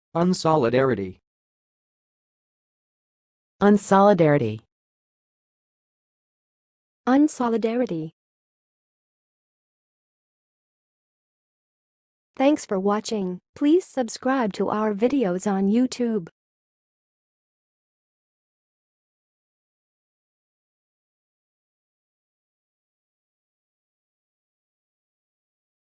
Unsolidarity. Unsolidarity. Unsolidarity. Thanks for watching. Please subscribe to our videos on YouTube.